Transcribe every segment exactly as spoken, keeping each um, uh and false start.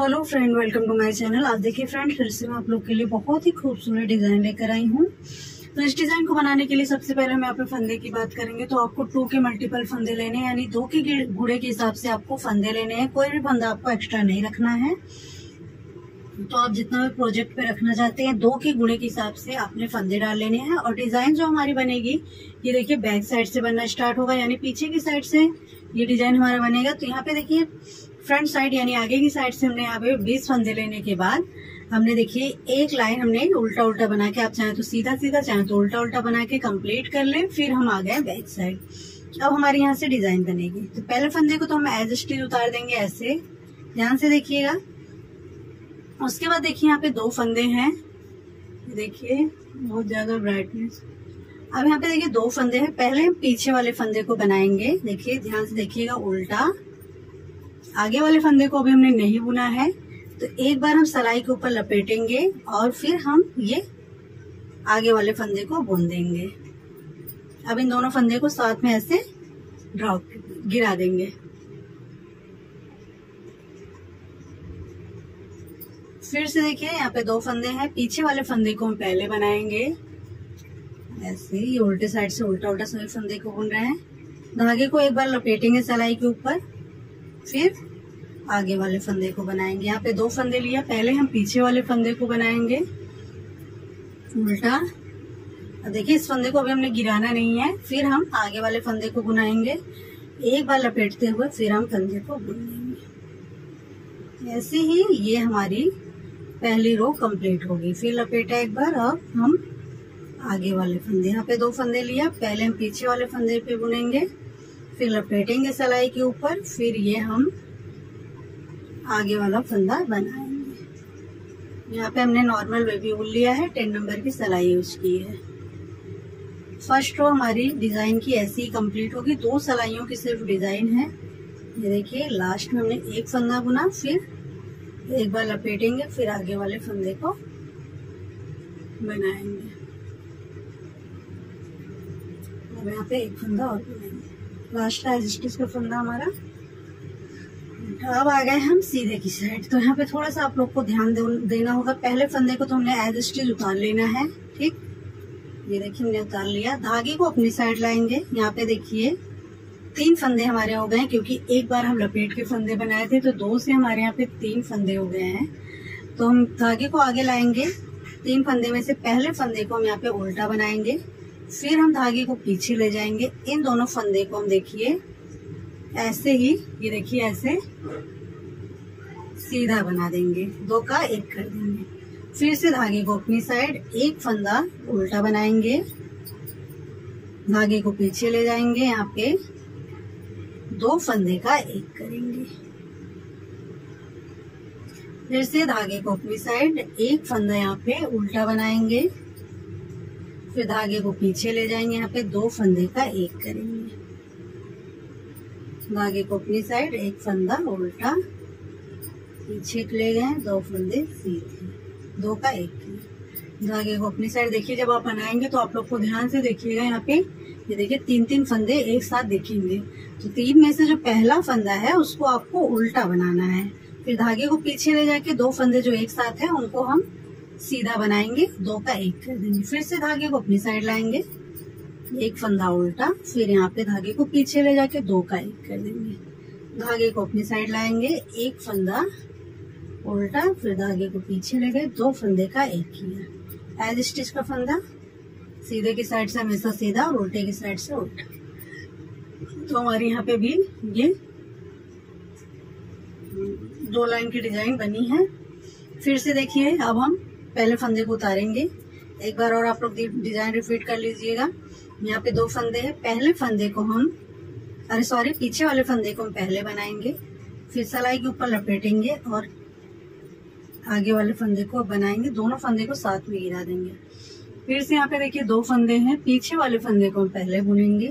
Hello friend, welcome to my channel. आज देखिए friend, फिर से मैं आप लोग के लिए बहुत ही खूबसूरत डिजाइन लेकर आई हूँ। तो इस डिजाइन को बनाने के लिए सबसे पहले हम यहाँ पे फंदे की बात करेंगे। तो आपको टू के मल्टीपल फंदे लेने हैं, यानी दो के गुड़े के हिसाब से आपको फंदे लेने हैं। कोई भी फंदा आपको एक्स्ट्रा नहीं रखना है। तो आप जितना भी प्रोजेक्ट पे रखना चाहते हैं, दो के गुणे के हिसाब से आपने फंदे डाल लेने हैं। और डिजाइन जो हमारी बनेगी, ये देखिए बैक साइड से बनना स्टार्ट होगा, यानी पीछे की साइड से ये डिजाइन हमारा बनेगा। तो यहाँ पे देखिए फ्रंट साइड यानी आगे की साइड से हमने यहाँ पे बीस फंदे लेने के बाद हमने देखिए एक लाइन हमने उल्टा उल्टा बना के, आप चाहे तो सीधा सीधा चाहे तो उल्टा उल्टा बना के कंप्लीट कर लें। फिर हम आ गए बैक साइड। अब हमारे यहाँ से डिजाइन बनेगी। तो पहले फंदे को तो हम एज स्टिच उतार देंगे, ऐसे ध्यान से देखिएगा। उसके बाद देखिए यहाँ पे दो फंदे हैं, देखिए बहुत ज्यादा ब्राइटनेस। अब यहाँ पे देखिए दो फंदे हैं। पहले हम पीछे वाले फंदे को बनाएंगे, देखिए ध्यान से देखिएगा, उल्टा। आगे वाले फंदे को अभी हमने नहीं बुना है, तो एक बार हम सलाई के ऊपर लपेटेंगे और फिर हम ये आगे वाले फंदे को बुन देंगे। अब इन दोनों फंदे को साथ में ऐसे ड्रॉप गिरा देंगे। फिर से देखिए यहाँ पे दो फंदे हैं। पीछे वाले फंदे को हम पहले बनाएंगे, ऐसे ही उल्टे साइड से उल्टा उल्टा सभी फंदे को बुन रहे हैं। धागे को एक बार लपेटेंगे सलाई के ऊपर, फिर आगे वाले फंदे को बनाएंगे। यहाँ पे दो फंदे लिया, पहले हम पीछे वाले फंदे को बनाएंगे उल्टा। अब देखिए इस फंदे को अभी हमने गिराना नहीं है। फिर हम आगे वाले फंदे को बुनाएंगे, एक बार लपेटते हुए फिर हम फंदे को बुन लेंगे। ऐसे ही ये हमारी पहली रो कंप्लीट होगी। फिर लपेटा एक बार और हम आगे वाले फंदे, यहाँ पे दो फंदे लिया, पहले हम पीछे वाले फंदे पे बुनेंगे, फिर लपेटेंगे सलाई के ऊपर, फिर ये हम आगे वाला फंदा बनाएंगे। यहाँ पे हमने नॉर्मल बेबी वूल लिया है, टेन नंबर की सलाई यूज की है। फर्स्ट रो हमारी डिजाइन की ऐसी ही कंप्लीट होगी। दो सलाइयों की सिर्फ डिजाइन है। ये देखिए लास्ट में हमने एक फंदा बुना, फिर एक बार लपेटेंगे, फिर आगे वाले फंदे को बनाएंगे। अब यहाँ पे एक फंदा और बनाएंगे, लास्ट एज स्टिच का फंदा हमारा। अब आ गए हम सीधे की साइड। तो यहाँ पे थोड़ा सा आप लोग को ध्यान देना होगा। पहले फंदे को तो हमने एज स्टिच उतार लेना है, ठीक। ये देखिए हमने उतार लिया। धागे को अपनी साइड लाएंगे। यहाँ पे देखिए तीन फंदे हमारे हो गए, क्योंकि एक बार हम लपेट के फंदे बनाए थे, तो दो से हमारे यहाँ पे तीन फंदे हो गए हैं। तो हम धागे को आगे लाएंगे। तीन फंदे में से पहले फंदे को हम यहाँ पे उल्टा बनाएंगे, फिर हम धागे को पीछे ले जाएंगे। इन दोनों फंदे को हम देखिए ऐसे ही, ये देखिए ऐसे सीधा बना देंगे, दो का एक कर देंगे। फिर से धागे को अपनी साइड, एक फंदा उल्टा बनाएंगे, धागे को पीछे ले जाएंगे, यहाँ पे दो फंदे का एक करेंगे। फिर से धागे को अपनी साइड, एक फंदा यहाँ पे उल्टा बनाएंगे, फिर धागे को पीछे ले जाएंगे, यहाँ पे दो फंदे का एक करेंगे। धागे को अपनी साइड, एक फंदा उल्टा, पीछे ले गए, दो फंदे सीधे, दो का एक किया। धागे को अपनी साइड देखिए, जब आप बनाएंगे तो आप लोग को ध्यान से देखिएगा। यहाँ पे ये देखिए तीन तीन फंदे एक साथ दिखेंगे। तो तीन में से जो पहला फंदा है उसको आपको उल्टा बनाना है। फिर धागे को पीछे ले जाके दो फंदे जो एक साथ है उनको हम सीधा बनाएंगे, दो का एक कर देंगे। फिर से धागे को अपनी साइड लाएंगे, एक फंदा उल्टा, फिर यहाँ पे धागे को पीछे ले जाके दो का एक कर देंगे। धागे को अपनी साइड लाएंगे, एक फंदा उल्टा, फिर धागे को पीछे ले गए, दो फंदे का एक किया। एज स्टिच का फंदा, सीधे की साइड से हमेशा सीधा और उल्टे की साइड से उल्टा। तो हमारे यहाँ पे भी ये दो लाइन की डिजाइन बनी है। फिर से देखिए अब हम पहले फंदे को उतारेंगे। एक बार और आप लोग डिजाइन रिपीट कर लीजिएगा। यहाँ पे दो फंदे हैं। पहले फंदे को हम, अरे सॉरी, पीछे वाले फंदे को हम पहले बनाएंगे, फिर सलाई के ऊपर लपेटेंगे और आगे वाले फंदे को बनाएंगे। दोनों फंदे को साथ में गिरा देंगे। फिर से यहाँ पे देखिए दो फंदे हैं। पीछे वाले फंदे को हम पहले बुनेंगे,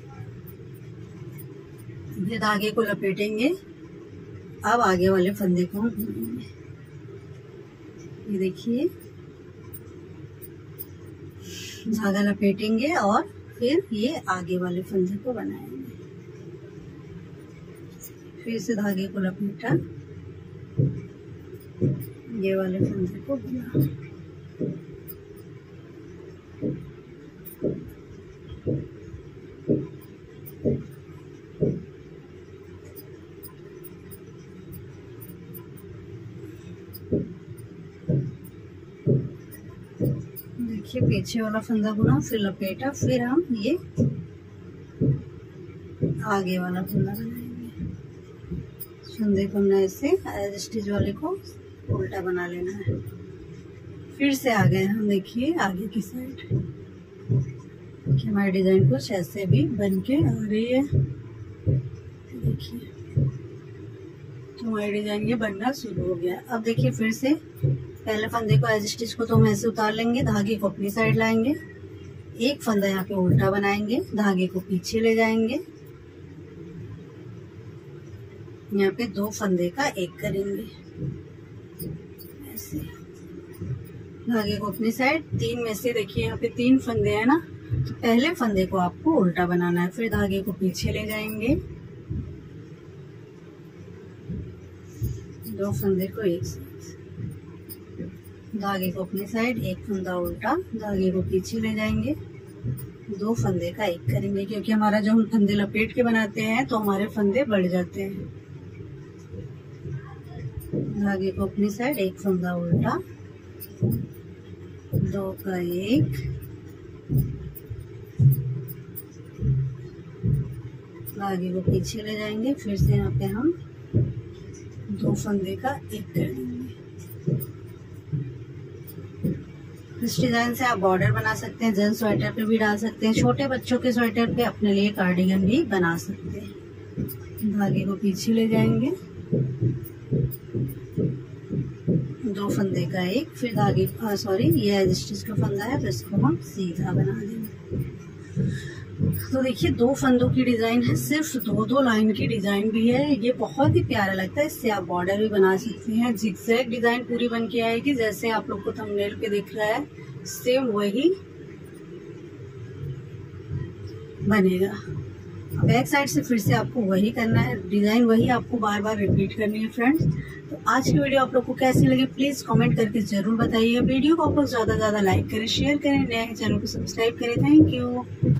फिर धागे को लपेटेंगे। अब आगे वाले फंदे को हम बुनेंगे। ये देखिए धागा लपेटेंगे और फिर ये आगे वाले फंदे को बनाएंगे। फिर से धागे को लपेटा, ये वाले फंदे को बना। देखिए पीछे वाला फंदा बुना, फिर लपेटा, फिर हम ये आगे वाला फंदा बनाएंगे। फंदे को हमने ऐसे स्टिच वाले को उल्टा बना लेना है। फिर से आ गए हम, देखिए आगे की साइड कि हमारी डिजाइन कुछ ऐसे भी बन के आ रही है। देखिए तो हमारी डिजाइन ये बनना शुरू हो गया। अब देखिए फिर से पहले फंदे को एज स्टिच को तो हम ऐसे उतार लेंगे, धागे को अपनी साइड लाएंगे, एक फंदा यहाँ पे उल्टा बनाएंगे, धागे को पीछे ले जाएंगे, यहाँ पे दो फंदे का एक करेंगे ऐसे, धागे को अपनी साइड। तीन में से देखिए यहाँ पे तीन फंदे हैं ना, तो पहले फंदे को आपको उल्टा बनाना है, फिर धागे को पीछे ले जाएंगे, दो फंदे को एक साथ, धागे को अपनी साइड, एक फंदा उल्टा, धागे को पीछे ले जाएंगे, दो फंदे का एक करेंगे, क्योंकि हमारा जो हम फंदे लपेट के बनाते हैं तो हमारे फंदे बढ़ जाते हैं। धागे को अपनी साइड, एक फंदा उल्टा, दो का एक, धागे को पीछे ले जाएंगे, फिर से यहाँ पे हम दो फंदे का एक कर देंगे। इस डिजाइन से आप बॉर्डर बना सकते हैं, जेंट्स स्वेटर पे भी डाल सकते हैं, छोटे बच्चों के स्वेटर पे अपने लिए कार्डिगन भी बना सकते हैं। धागे को पीछे ले जाएंगे, दो फंदे का एक, फिर धागे सॉरी ये एज स्टिच का फंदा है तो इसको हम सीधा बना देंगे। तो देखिए दो फंदों की डिजाइन है, सिर्फ दो दो लाइन की डिजाइन भी है, ये बहुत ही प्यारा लगता है। इससे आप बॉर्डर भी बना सकते हैं। जिगजैग डिजाइन पूरी बन के आएगी, जैसे आप लोग को थंबनेल पे दिख रहा है सेम वही बनेगा। बैक साइड से फिर से आपको वही करना है, डिजाइन वही आपको बार बार रिपीट करनी है फ्रेंड्स। तो आज की वीडियो आप लोग को कैसी लगी प्लीज कमेंट करके जरूर बताइए। वीडियो को आप लोग ज्यादा ज्यादा लाइक करें, शेयर करें, नए चैनल को सब्सक्राइब करें। Thank you.